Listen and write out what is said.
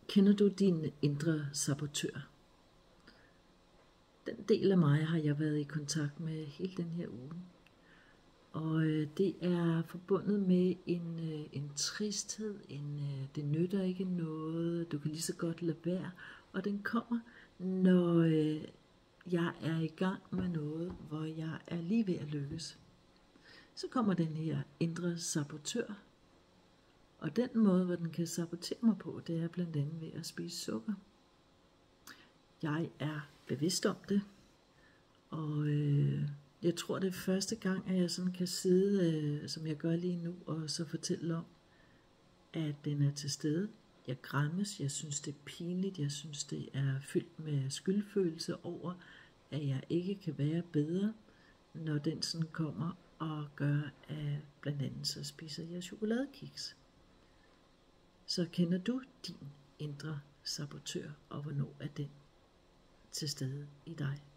Kender du din indre sabotør? Den del af mig har jeg været i kontakt med hele den her uge. Og det er forbundet med en tristhed, det nytter ikke noget, du kan lige så godt lade være. Og den kommer, når jeg er i gang med noget, hvor jeg er lige ved at lykkes. Så kommer den her indre sabotør. Og den måde, hvor den kan sabotere mig på, det er blandt andet ved at spise sukker. Jeg er bevidst om det, og jeg tror, det er første gang, at jeg sådan kan sidde, som jeg gør lige nu, og så fortælle om, at den er til stede. Jeg græmmes, jeg synes, det er pinligt, jeg synes, det er fyldt med skyldfølelse over, at jeg ikke kan være bedre, når den sådan kommer og gør, at blandt andet så spiser jeg chokoladekiks. Så kender du din indre sabotør, og hvornår er den til stede i dig?